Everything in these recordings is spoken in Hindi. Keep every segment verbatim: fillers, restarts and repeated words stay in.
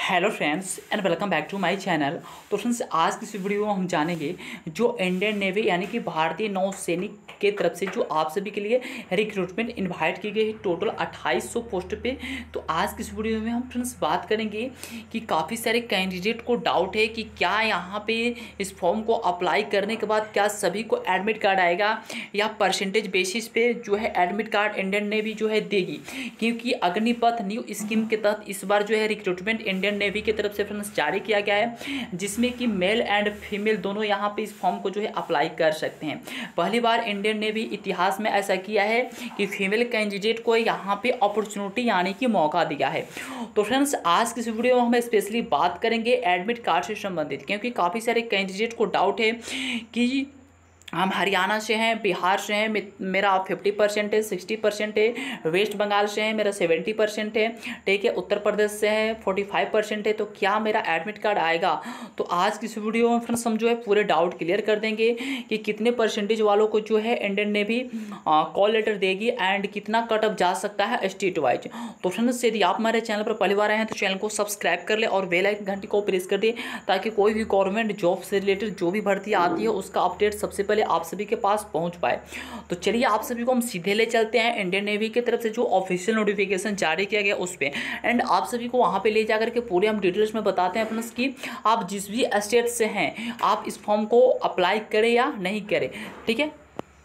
Hello friends and welcome back to my channel. तो फ्रेंड्स आज की इस वीडियो में हम जानेंगे जो इंडियन नेवी यानी कि भारतीय नौसैनिक के तरफ से जो आप सभी के लिए रिक्रूटमेंट इनवाइट की गई है टोटल अट्ठाईस सौ पोस्ट पे। तो आज की इस वीडियो में हम फ्रेंड्स बात करेंगे कि काफ़ी सारे कैंडिडेट को डाउट है कि क्या यहाँ पे इस फॉर्म को अप्लाई करने के बाद क्या सभी को एडमिट कार्ड आएगा या परसेंटेज बेसिस पे जो है एडमिट कार्ड इंडियन नेवी जो है देगी, क्योंकि अग्निपथ न्यू स्कीम के तहत इस बार जो है रिक्रूटमेंट इंडियन नेवी की तरफ से फ्रेंड्स जारी किया गया है, जिसमें कि मेल एंड फीमेल दोनों यहाँ पे इस फॉर्म को जो है अप्लाई कर सकते हैं। पहली बार इंडियन नेवी इतिहास में ऐसा किया है कि फीमेल कैंडिडेट को यहाँ पे अपॉर्चुनिटी यानी कि मौका दिया है। तो फ्रेंड्स आज की इस वीडियो में हम स्पेशली बात करेंगे एडमिट कार्ड से संबंधित, क्योंकि काफ़ी सारे कैंडिडेट को डाउट है कि हम हरियाणा से हैं, बिहार से हैं, मेरा फिफ्टी परसेंट है, सिक्सटी परसेंट है, वेस्ट बंगाल से है मेरा सेवेंटी परसेंट है, ठीक है, उत्तर प्रदेश से है फोर्टी फाइव परसेंट है, तो क्या मेरा एडमिट कार्ड आएगा। तो आज की इस वीडियो में फ्रेंड्स हम जो है पूरे डाउट क्लियर कर देंगे कि कितने परसेंटेज वालों को जो है इंडियन नेवी कॉल लेटर देगी एंड कितना कट ऑफ जा सकता है स्टेट वाइज। तो फ्रेंड्स यदि आप हमारे चैनल पर पहली बार आए हैं तो चैनल को सब्सक्राइब कर ले और बेल आइकन घंटी को प्रेस कर दिए, ताकि कोई भी गवर्नमेंट जॉब से रिलेटेड जो भी भर्ती आती है उसका अपडेट सबसे पहले आप सभी के पास पहुंच पाए। तो चलिए आप सभी को हम सीधे ले चलते हैं इंडियन नेवी की तरफ से जो ऑफिशियल नोटिफिकेशन जारी किया गया उस पे, एंड आप सभी को वहां पे ले जाकर के पूरे हम डिटेल्स में बताते हैं फ्रेंड्स कि आप जिस भी स्टेट से हैं आप इस फॉर्म को अप्लाई करें या नहीं करें, ठीक है।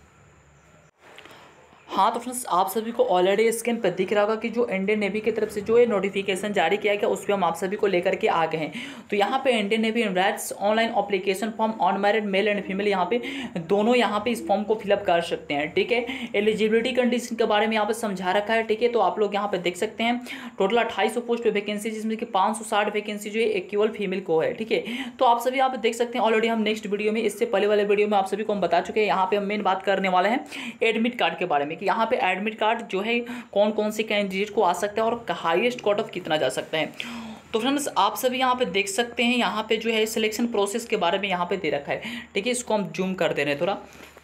हाँ तो फ्रेंड्स आप सभी को ऑलरेडी स्क्रीन पर दिख रहा होगा कि जो इंडियन नेवी की तरफ से जो है नोटिफिकेशन जारी किया गया उस पर हम आप सभी को लेकर के आ गए हैं। तो यहाँ पे Indian navy invites online application form unmarried male and female यहाँ पे दोनों यहाँ पे इस फॉर्म को फिलअप कर सकते हैं, ठीक है। एलिजिबिलिटी कंडीशन के बारे में यहाँ पे समझा रखा है, ठीक है। तो आप लोग यहाँ पे देख सकते हैं टोटल अट्ठाईस सौ पोस्ट पे वैकेंसी, जिसमें कि पाँच सौ साठ वैकेंसी जो है केवल फीमेल को है, ठीक है। तो आप सभी यहाँ पे देख सकते हैं ऑलरेडी हम नेक्स्ट वीडियो में इससे पहले वाले वीडियो में आप सभी को हम बता चुके हैं। यहाँ पे हम मेन बात करने वाले हैं एडमिट कार्ड के बारे में कि यहाँ पे एडमिट कार्ड जो है कौन कौन से कैंडिडेट को आ सकता है और हाईएस्ट कट ऑफ कितना जा सकता है। तो फ्रेंड्स आप सभी यहाँ पे देख सकते हैं यहाँ पे जो है सिलेक्शन प्रोसेस के बारे में यहाँ पे दे रखा है, ठीक है। इसको हम जूम कर दे रहे हैं थोड़ा,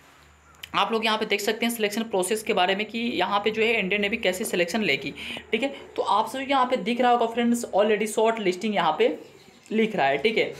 आप लोग यहाँ पे देख सकते हैं सिलेक्शन प्रोसेस के बारे में कि यहाँ पे जो है इंडियन नेवी कैसे सिलेक्शन लेगी, ठीक है। तो आप सभी यहाँ पे दिख रहा होगा फ्रेंड्स ऑलरेडी शॉर्ट लिस्टिंग यहाँ पे लिख रहा है, ठीक है।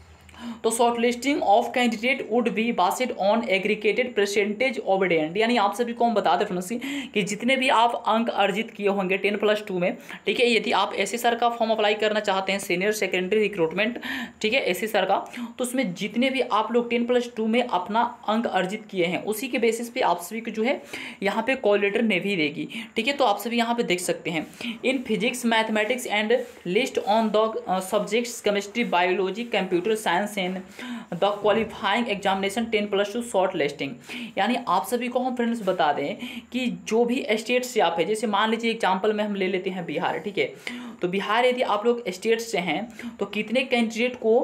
तो short listing of candidate would be based on aggregated percentage obedient, यानी आप सभी को हम बता दें फ्रेंड्स कि जितने भी आप अंक अर्जित किए होंगे टेन प्लस टू में, ठीक है। यदि आप एस एस आर का फॉर्म अप्लाई करना चाहते हैं सीनियर सेकेंडरी रिक्रूटमेंट, ठीक है, एस एस आर का, तो उसमें जितने भी आप लोग टेन प्लस टू में अपना अंक अर्जित किए हैं उसी के बेसिस पे आप सभी को जो है यहाँ पे कॉल लेटर नेवी देगी, ठीक है। तो आप सभी यहाँ पे देख सकते हैं in physics mathematics and list on the subjects chemistry biology computer science in the qualifying examination ten plus two short listing. यानी आप सभी को हम फ्रेंड्स बता दें कि जो भी स्टेट से आप है, जैसे मान लीजिए एग्जांपल में हम ले लेते हैं बिहार, ठीक है। तो बिहार यदि आप लोग स्टेट से हैं तो कितने कैंडिडेट को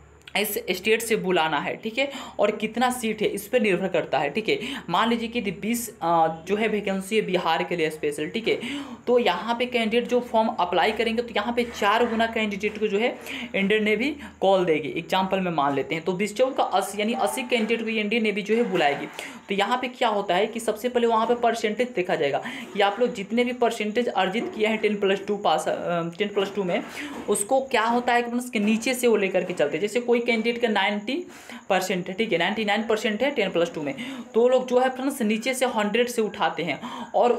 इस स्टेट से बुलाना है, ठीक है, और कितना सीट है इस पर निर्भर करता है, ठीक है। मान लीजिए कि बीस जो है वैकेंसी है बिहार के लिए स्पेशल, ठीक है। तो यहाँ पे कैंडिडेट जो फॉर्म अप्लाई करेंगे तो यहाँ पे चार गुना कैंडिडेट को जो है इंडियन नेवी कॉल देगी, एग्जाम्पल में मान लेते हैं। तो बीस चौक का अस्सी यानी अस्सी कैंडिडेट को इंडियन नेवी जो है बुलाएगी। तो यहाँ पे क्या होता है कि सबसे पहले वहाँ पे परसेंटेज देखा जाएगा कि आप लोग जितने भी परसेंटेज अर्जित किए हैं ten plus two pass ten plus two में, उसको क्या होता है कि उसके नीचे से वो लेकर के चलते हैं। जैसे कोई कैंडिडेट का नाइन्टी परसेंट है, ठीक है, नाइन्टी नाइन परसेंट है टेन प्लस टू में, तो लोग जो है फ्रेंड्स नीचे से हंड्रेड से उठाते हैं और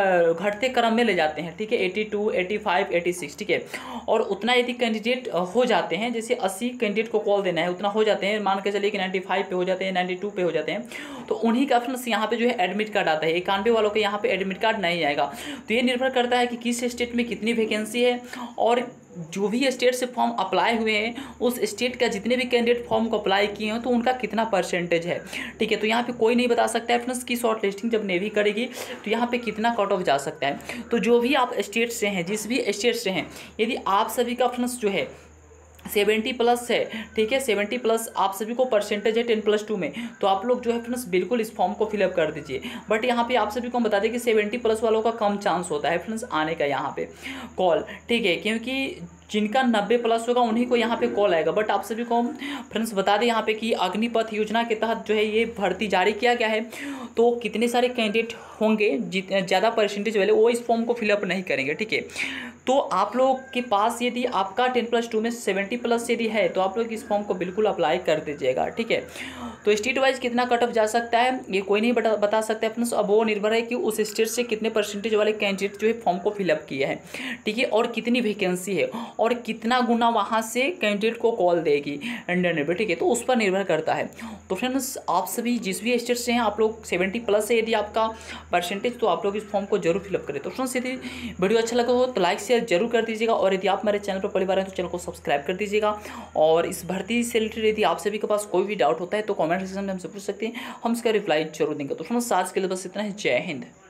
घटते क्रम में ले जाते हैं, ठीक है, eighty two eighty five eighty six, ठीक है। और उतना यदि कैंडिडेट हो जाते हैं, जैसे अस्सी कैंडिडेट को कॉल देना है उतना हो जाते हैं, मान के चलिए कि नाइन्टी फाइव पे हो जाते हैं, नाइन्टी टू पे हो जाते हैं, तो उन्हीं का फ्रेंड्स यहाँ पे जो है एडमिट कार्ड आता है। इक्यानवे वालों के यहाँ पे एडमिट कार्ड नहीं आएगा। तो ये निर्भर करता है कि किस स्टेट में कितनी वैकेंसी है और जो भी स्टेट से फॉर्म अप्लाई हुए हैं उस स्टेट का जितने भी कैंडिडेट फॉर्म को अप्लाई किए हैं तो उनका कितना परसेंटेज है, ठीक है। तो यहाँ पे कोई नहीं बता सकता है फ्रेंड्स की शॉर्ट लिस्टिंग जब नेवी करेगी तो यहाँ पे कितना कट ऑफ जा सकता है। तो जो भी आप स्टेट से हैं, जिस भी स्टेट से हैं, यदि आप सभी का फ्रेंड्स जो है सेवेंटी प्लस है, ठीक है, सेवेंटी प्लस आप सभी को परसेंटेज है टेन प्लस टू में, तो आप लोग जो है फ्रेंड्स बिल्कुल इस फॉर्म को फिलअप कर दीजिए। बट यहाँ पे आप सभी को हम बता दें कि सेवेंटी प्लस वालों का कम चांस होता है फ्रेंड्स आने का यहाँ पे कॉल, ठीक है, क्योंकि जिनका नब्बे प्लस होगा उन्हीं को यहाँ पे कॉल आएगा। बट आप सभी को हम फ्रेंड्स बता दें यहाँ पे कि अग्निपथ योजना के तहत जो है ये भर्ती जारी किया गया है, तो कितने सारे कैंडिडेट होंगे ज़्यादा परसेंटेज वाले वो इस फॉर्म को फिलअप नहीं करेंगे, ठीक है। तो आप लोग के पास यदि आपका टेन प्लस टू में सेवेंटी प्लस यदि है तो आप लोग इस फॉर्म को बिल्कुल अप्लाई कर दीजिएगा, ठीक है। तो स्टेट वाइज कितना कट ऑफ जा सकता है ये कोई नहीं बता बता सकता है फ्रेंड्स। अब वो निर्भर है कि उस स्टेट से कितने परसेंटेज वाले कैंडिडेट जो है फॉर्म को फिलअप किया है, ठीक है, और कितनी वैकेंसी है और कितना गुना वहाँ से कैंडिडेट को कॉल देगी इंडियन रेलवे, ठीक है, तो उस पर निर्भर करता है। तो फ्रेंड्स आप सभी जिस भी स्टेट से हैं आप लोग सेवेंटी प्लस है यदि आपका परसेंटेज तो आप लोग इस फॉर्म को जरूर फिलअप करें। तो फ्रेंड्स यदि वीडियो अच्छा लगा हो तो लाइक शेयर जरूर कर दीजिएगा और यदि आप मेरे चैनल पर पहली बार हैं तो चैनल को सब्सक्राइब कर दीजिएगा। और इस भर्ती से रिलेटेड यदि आप सभी के पास कोई भी डाउट होता है तो कमेंट सेक्शन में हमसे पूछ सकते हैं, हम इसका रिप्लाई जरूर देंगे। तो फ्रेंड्स आज के लिए बस इतना ही। जय हिंद।